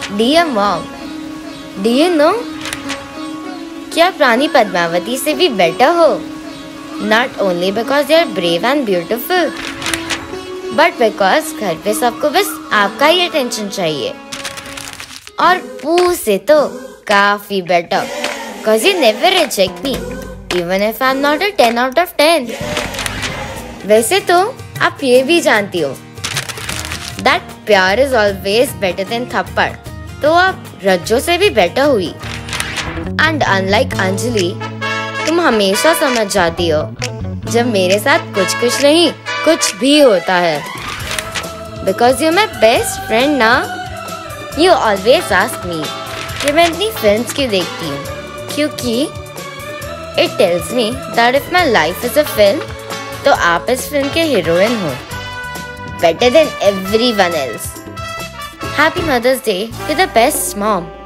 Dear mom, do you know कि आप रानी पद्मावती से भी बेटर हो? Not only because you are brave and beautiful, but because घर पे सबको बस आपका ही अटेंशन चाहिए। और पू से तो काफी better, cause you never reject me, even if I'm not a 10 out of 10. वैसे तो आप ये भी जानती हो that प्यार is always better than थप्पड़, तो आप रज्जो से भी बेटर हुई। And unlike अंजलि, तुम हमेशा समझ जाती हो जब मेरे साथ कुछ नहीं कुछ भी होता है। Because you're my best friend ना। You always ask me कि मैं इतनी फिल्म्स क्यों देखती हूँ, क्योंकि it tells me that if my life is a film, तो आप इस फिल्म के हीरोइन हो, better than everyone else. Happy Mother's Day to the best mom.